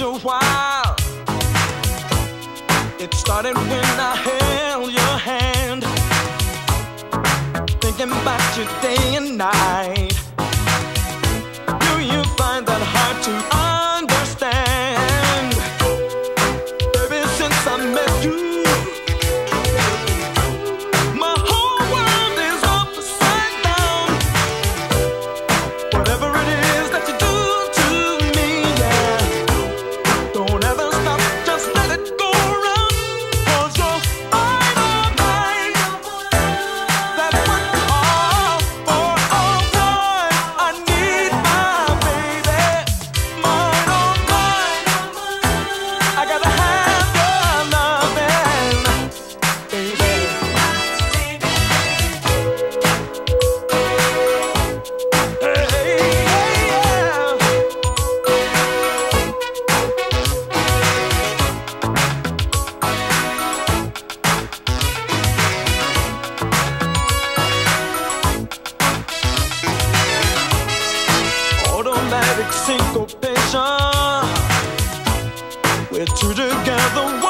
a while. It started when I held your hand, thinking about you day and night. Do you find that hard to understand? Baby, since I met you, my whole world is upside down. Whatever it is that you do to me, yeah, don't ever stop, just let it go around. 'Cause you're mine, all mine. That's what you are for all time. I need my baby, mine, all mine. I gotta have your loving, baby. Hey, yeah. Automatic syncopation. We're two together.